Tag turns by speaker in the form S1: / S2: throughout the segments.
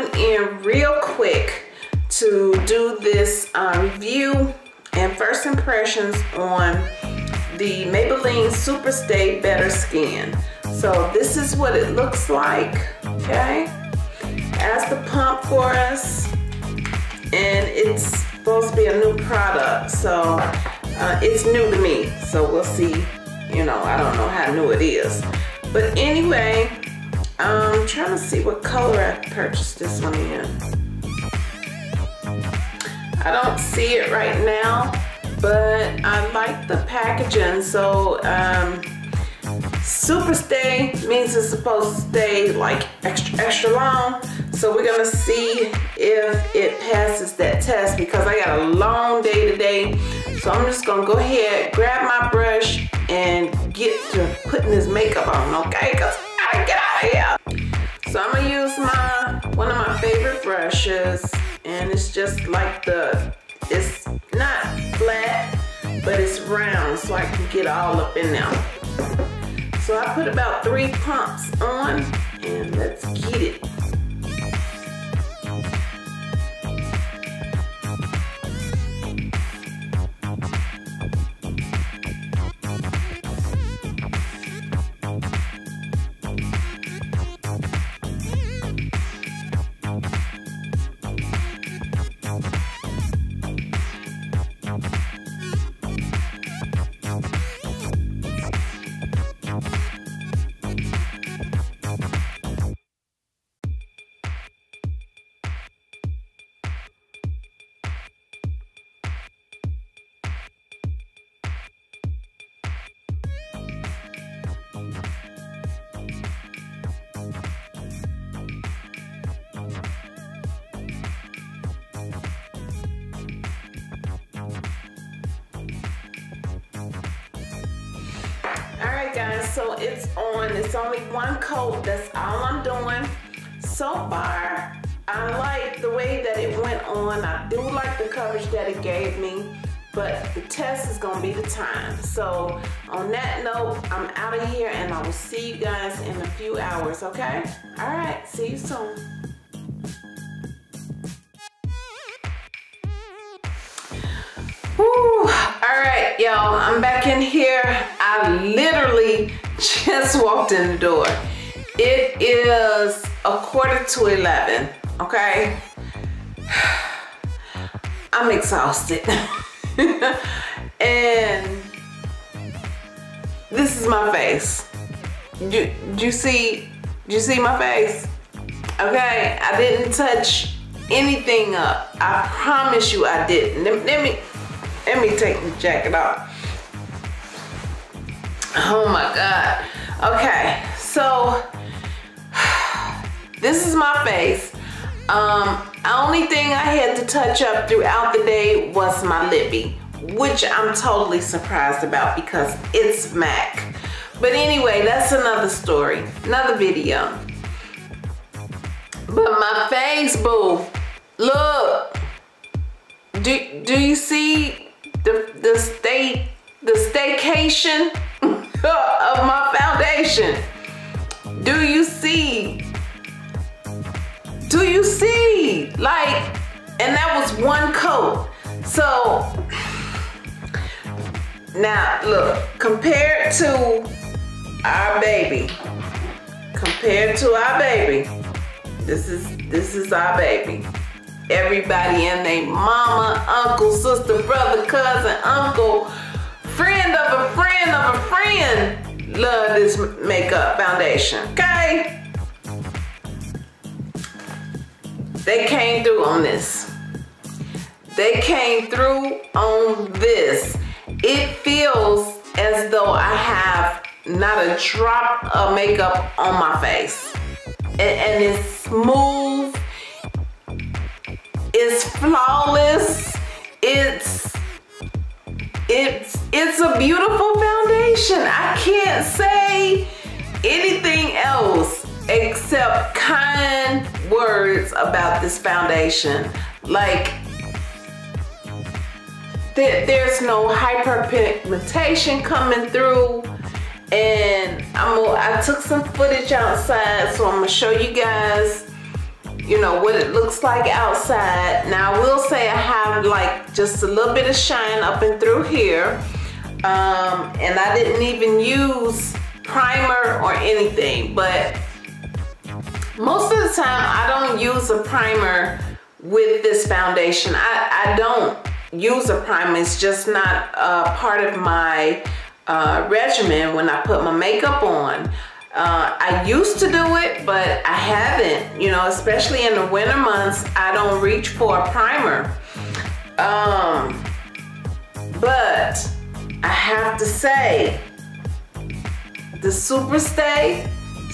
S1: coming in real quick to do this review and first impressions on the Maybelline Super Stay Better Skin. So this is what it looks like, okay? As the pump for us, and it's supposed to be a new product, so it's new to me, so we'll see. You know, I don't know how new it is, but anyway, I'm trying to see what color I purchased this one in. I don't see it right now, but I like the packaging. So Super Stay means it's supposed to stay like extra long. So we're gonna see if it passes that test, because I got a long day today. So I'm just gonna go ahead, grab my brush, and get to putting this makeup on, okay? Cause I gotta get out of here. So I'm gonna use one of my favorite brushes, and it's just like it's not flat, but it's round, so I can get all up in there. So I put about 3 pumps on, and let's get it. Alright guys, so it's on. It's only 1 coat. That's all I'm doing. So far, I like the way that it went on. I do like the coverage that it gave me, but the test is going to be the time. So on that note, I'm out of here, and I will see you guys in a few hours, okay? Alright, see you soon. Alright, y'all, I'm back in here. I literally just walked in the door. It is 11:15, okay? I'm exhausted. And this is my face. Do you see my face? Okay, I didn't touch anything up. I promise you I didn't. Let me take the jacket off. Oh my God. Okay, so this is my face. Only thing I had to touch up throughout the day was my lippy, which I'm totally surprised about because it's MAC. But anyway, that's another story, another video. But my face, boo, look. Do you see the staycation of my foundation? Do you see? Like, and that was 1 coat. So now look, compared to our baby, this is our baby. Everybody and their mama, uncle, sister, brother, cousin, uncle, friend of a friend of a friend love this makeup foundation, okay? They came through on this. They came through on this. It feels as though I have not a drop of makeup on my face. And it's smooth. It's flawless. It's a beautiful foundation. I can't say anything else except kind words about this foundation. Like, there's no hyperpigmentation coming through. And I took some footage outside, so I'm gonna show you guys you know, what it looks like outside. Now I will say I have like just a little bit of shine up and through here. And I didn't even use primer or anything, but most of the time I don't use a primer with this foundation. I don't use a primer. It's just not part of my regimen when I put my makeup on. I used to do it, but I haven't, you know, especially in the winter months. I don't reach for a primer. But I have to say, the Super Stay.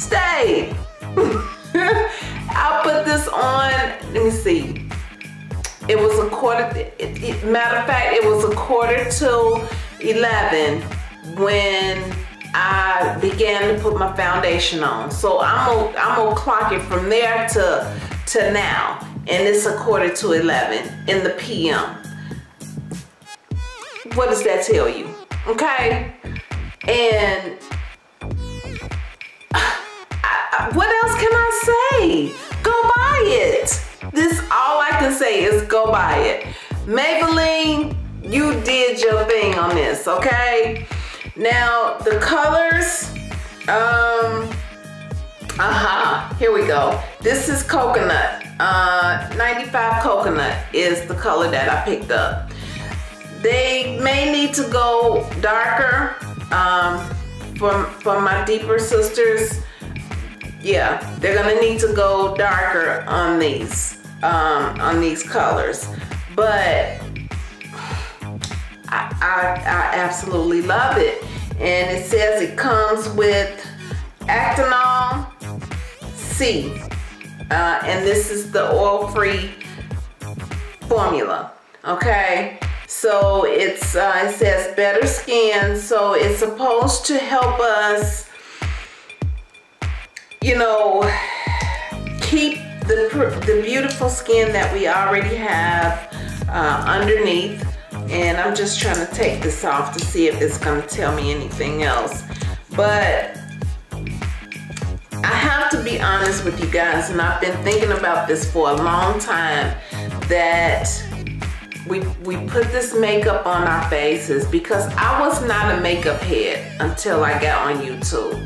S1: I'll put this on, let me see. It was a quarter, matter of fact, it was a 11:45 when I began to put my foundation on. So I'm gonna clock it from there to now. And it's a 11:45 in the PM. What does that tell you? Okay? And what else can I say? Go buy it. This, all I can say is go buy it. Maybelline, you did your thing on this, okay? Now the colors, here we go. This is coconut. 95 coconut is the color that I picked up. They may need to go darker for my deeper sisters. Yeah, they're gonna need to go darker on these colors, but I absolutely love it. And it says it comes with Actinol C, and this is the oil-free formula. Okay, so it says better skin, so it's supposed to help us, you know, keep the beautiful skin that we already have underneath. And I'm just trying to take this off to see if it's gonna tell me anything else. But I have to be honest with you guys, and I've been thinking about this for a long time, that we put this makeup on our faces because I was not a makeup head until I got on YouTube.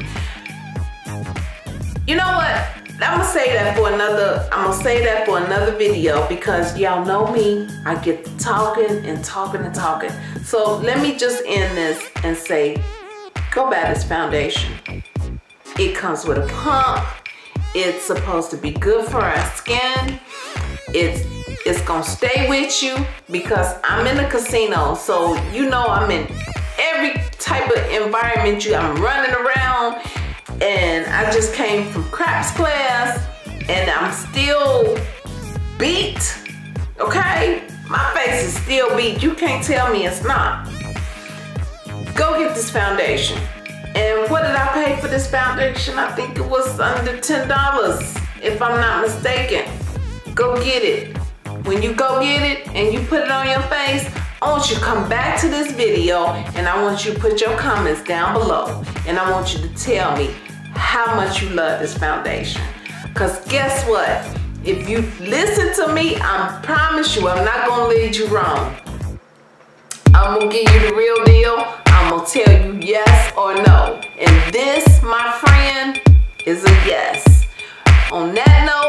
S1: You know what? I'm gonna say that for another video, because y'all know me. I get to talking and talking and talking. So let me just end this and say, go buy this foundation. It comes with a pump. It's supposed to be good for our skin. It's gonna stay with you, because I'm in a casino, so you know I'm in every type of environment. I'm running around. And I just came from craps class, and I'm still beat, okay? My face is still beat. You can't tell me it's not. Go get this foundation. And what did I pay for this foundation? I think it was under $10, if I'm not mistaken. Go get it. When you go get it and you put it on your face, I want you to come back to this video, and I want you to put your comments down below, and I want you to tell me how much you love this foundation. Because guess what? If you listen to me, I promise you I'm not gonna lead you wrong. I'm gonna give you the real deal. I'm gonna tell you yes or no. And this, my friend, is a yes. On that note,